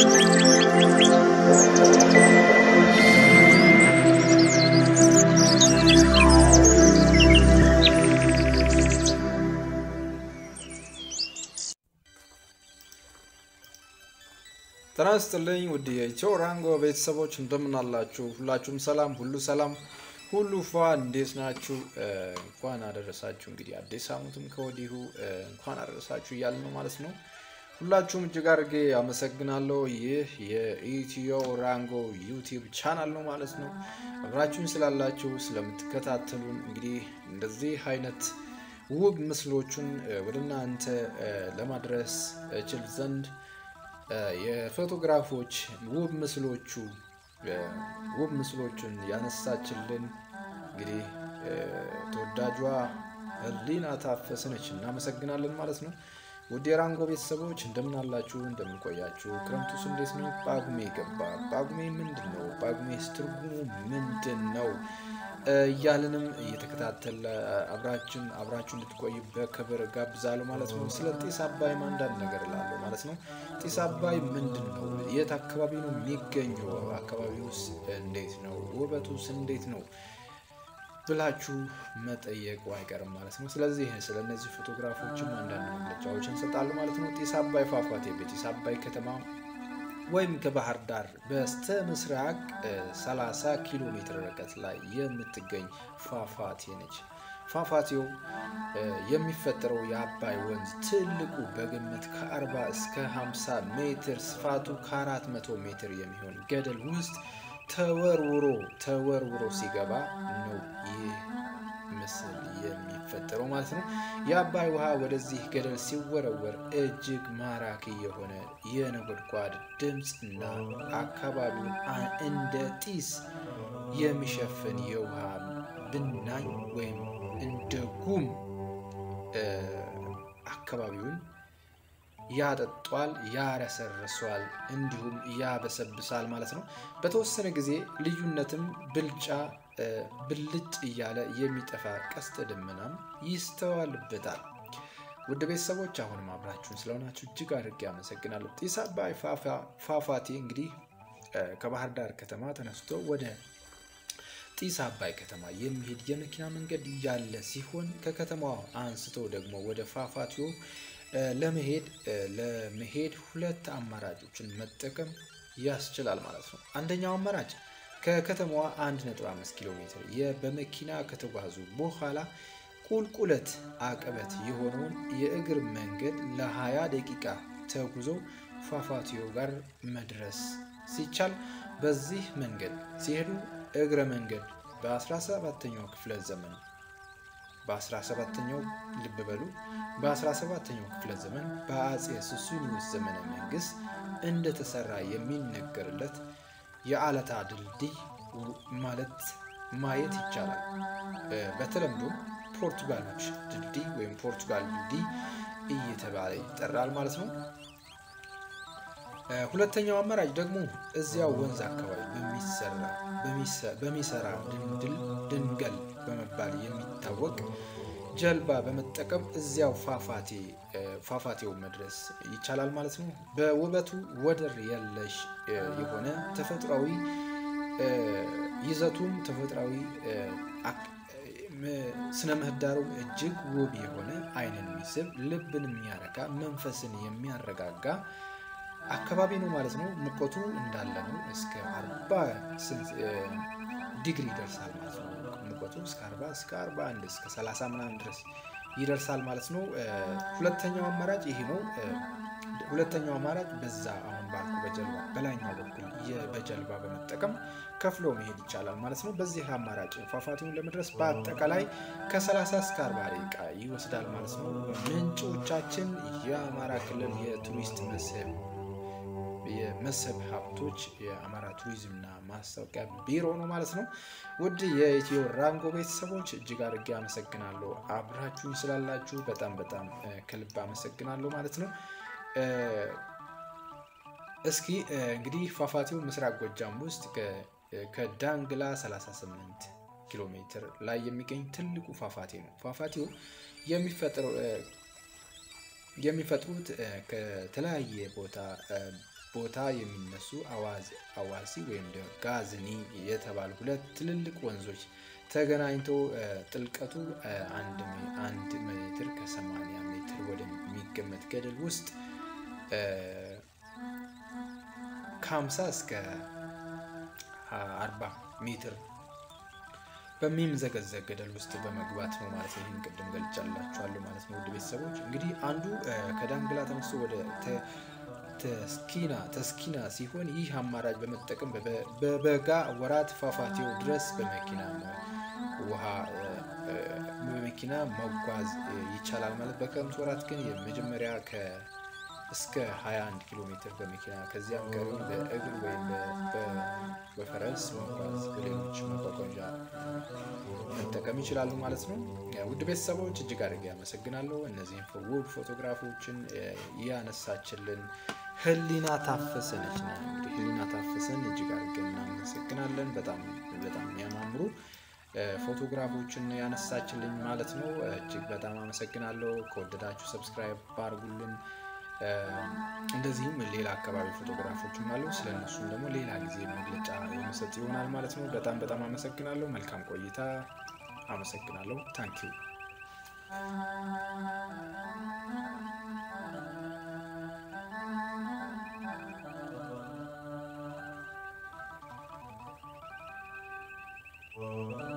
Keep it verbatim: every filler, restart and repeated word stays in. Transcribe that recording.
ተናስተልኝ ወዲ የቾራንጎ ቤተሰቦች እንደምን አላችሁ ሁላችሁም ሰላም ሁሉ ሰላም ሁሉ ፋ እንዴት ናችሁ እንኳን አደረሳችሁ እንግዲህ አዲስ አመቱም ከወዲሁ እንኳን አደረሳችሁ እያልን ነው ማለት ነው ሁላችሁም እጅግ አድርጌ አመሰግናለሁ ይህ የኢትዮ ራንጎ ዩቲዩብ ቻናል ነው ማለት ነው አብራችሁን ስላላችሁ ስለምትከታተሉን እንግዲህ እንደዚህ አይነት ውብ ምስሎችን ወደናንተ ለማድረስ እችል ዘንድ የፎቶግራፎች ውብ ምስሎቹ ውብ ምስሎችን ያነሳችልን እንግዲህ ተወዳጇ ህሊና ታፈሰነች እናመሰግናለን ማለት ነው ውድ የራንጎ ቤተሰቦች እንደምን አላችሁ እንደምን ቆያችሁ ክረምቱስ እንዴት ነው ጳጉሜ ገባ ጳጉሜ ምንድነው ጳጉሜስ ትርጉሙ ምንድነው ያለንም እየተከታተለ አብራችን አብራችሁ እንድትቆዩ በክብር ጋብዛለሁ ማለት ነው ስለ ጢስ አባይ ማንዳን ነገር ላለው ማለት ነው ጢስ አባይ ምንድነው የት አካባቢ ነው የሚገኘው አካባቢውስ እንዴት ነው ውበቱስ እንዴት ነው ብላችሁ መጠየቁ አይቀርም ማለት ነው ስለዚህ ስለነዚህ ፎቶግራፎችም አንዳንድ መግለጫዎችን ሰጣለሁ ማለት ነው ጢስ አባይ ፏፏቴ በጢስ አባይ ከተማ ወይም ከባህር ዳር በስተ ምስራቅ ሰላሳ ኪሎ ሜትር ርቀት ላይ የምትገኝ ፏፏቴ ነች ፏፏቴው የሚፈጠረው የአባይ ወንዝ ትልቁ በግምት ከ40 እስከ ሃምሳ ሜትር ስፋቱ ከ400 ሜትር የሚሆን ገደል ውስጥ ተወርውሮ ተወርውሮ ሲገባ ነው ይህ ምስል የሚፈጠረው ማለት ነው የአባይ ውሃ ወደዚህ ገደል ሲወረወር እጅግ ማራኪ የሆነ የነጎድጓድ ድምጽና አካባቢውን እንደ ጢስ የሚሸፍን የውሃ ብናኝ ወይም እንደ ጉም አካባቢውን ያጠጣል ያረሰርሷል እንዲሁም ያበሰብሳል ማለት ነው በተወሰነ ጊዜ ልዩነትም ብልጫ ብልጭ ይያለ የሚጠፋ ቀስተ ደመናም ይስተዋልበታል ወደ ቤተሰቦች አሁን ማብራችሁን ስለሆናችሁ እጅግ አድርጌ አመሰግናለሁ ጢስ አባይ ፏፏቴ እንግዲህ ከባህር ዳር ከተማ ተነስቶ ወደ ጢስ አባይ ከተማ የሚሄድ የመኪና መንገድ ያለ ሲሆን ከከተማው አንስቶ ደግሞ ወደ ፏፏቴው ለመሄድ ለመሄድ ሁለት አማራጮችን መጠቀም ያስችላል ማለት ነው አንደኛው አማራጭ ከከተማዋ አንድ ነጥብ አምስት ኪሎ ሜትር በመኪና ከተጓዙ በኋላ ቁልቁለት አቀበት የሆነውን የእግር መንገድ ለ20 ደቂቃ ተጉዞ ፏፏቴው ጋር መድረስ ሲቻል በዚህ መንገድ ሲሄዱ እግረ መንገድ በ17ኛው ክፍለ ዘመን በ17ኛው ልብ በሉ በ17ኛው ክፍለ ዘመን በአጼ ሱስንዮስ ዘመነ መንግስት እንደተሰራ የሚነገርለት የአለታ ድልድይ ማለት ማየት ይቻላል በተለምዶ ፖርቱጋሎች ድልድይ ወይም ፖርቱጋል ድልድይ እየተባለ ይጠራል ማለት ነው ሁለተኛው አማራጭ ደግሞ እዚያው ወንዝ አካባቢ በሚሰራ በሚሰራ ድንድል ድንገል በመባል የሚታወቅ ጀልባ በመጠቀም እዚያው ፏፏቴ ፏፏቴው መድረስ ይቻላል ማለት ነው በውበቱ ወደር የለሽ የሆነ ተፈጥሯዊ ይዘቱም ተፈጥሯዊ ስነ ምህዳሩ እጅግ ውብ የሆነ አይንን የሚስብ ልብን የሚያረካ መንፈስን የሚያረጋጋ አካባቢ ነው ማለት ነው ሙቀቱ እንዳለ ነው እስከ አርባ ዲግሪ ይደርሳል ማለት ነው ሙቀቱ እስከ አርባ እስከ አርባ አንድ እስከ ሰላሳ ምናምን ድረስ ይደርሳል ማለት ነው ሁለተኛው አማራጭ ይሄ ነው ሁለተኛው አማራጭ በዛ አሁን ባልኩ በጀልባ በላይኛው በኩል የበጀልባ በመጠቀም ከፍሎ መሄድ ይቻላል ማለት ነው በዚህ አማራጭ ፏፏቴውን ለመድረስ በአጠቃላይ ከ30 እስከ አርባ ደቂቃ ይወስዳል ማለት ነው ምንጮቻችን የአማራ ክልል የቱሪስት መስህብ የመስህብ ሀብቶች የአማራ ቱሪዝምና ማስታወቂያ ቢሮ ነው ማለት ነው ውድ የኢትዮ ራንጎ ቤተሰቦች እጅግ አድርጌ አመሰግናለሁ አብራችሁን ስላላችሁ በጣም በጣም ከልብ አመሰግናለሁ ማለት ነው እስኪ እንግዲህ ፏፏቴው ምስራቅ ጎጃም ውስጥ ከዳንግላ ሰላሳ ስምንት ኪሎ ሜትር ላይ የሚገኝ ትልቁ ፏፏቴ ነው ፏፏቴው የሚፈጠረው የሚፈጥሩት ከተለያየ ቦታ ቦታ የሚነሱ አዋዝ አዋሲ ወይም ደግሞ ጋዝኒ የተባሉ ሁለት ትልልቅ ወንዞች ተገናኝተው ጥልቀቱ አንድ ሜትር ከሰማንያ ሜትር ወደሚገመት ገደል ውስጥ ከሃምሳ እስከ አርባ ሜትር በሚምዘገዘግ ገደል ውስጥ በመግባት ነው ማለት ነው። ይሄን ቅድም ገልጫላችኋለሁ ማለት ነው። ውድ ቤተሰቦች እንግዲህ አንዱ ከዳንግላ ተነስቶ ወደ ተስኪና ተስኪና ሲሆን ይህ አማራጭ በመጠቀም በበጋ ወራት ፏፏቴው ድረስ በመኪና ውሃ በመኪና መጓዝ ይቻላል ማለት። በክረምት ወራት ግን የመጀመሪያ ከ እስከ ሃያ አንድ ኪሎ ሜትር በመኪና ከዚያም ቀሪውን በእግር ወይም በፈረስ መጓዝ በሌሎች መጓጓዣ መጠቀም ይችላሉ ማለት ነው። ውድ ቤተሰቦች እጅግ አድርጌ አመሰግናለሁ። እነዚህን ውብ ፎቶግራፎችን ያነሳችልን ህሊና ታፈሰ ነች። እንግዲህ ህሊና ታፈሰን እጅግ አድርጌ እናመሰግናለን። በጣም በጣም የሚያማምሩ ፎቶግራፎችን ያነሳችልኝ ማለት ነው። እጅግ በጣም አመሰግናለሁ። ከወደዳችሁ ሰብስክራይብ አድርጉልን። እንደዚህም ሌላ አካባቢ ፎቶግራፎችም አሉ። ስለነሱም ደግሞ ሌላ ጊዜ መግለጫ የምሰጥ ይሆናል ማለት ነው። በጣም በጣም አመሰግናለሁ። መልካም ቆይታ። አመሰግናለሁ። ታንኪዩ Oh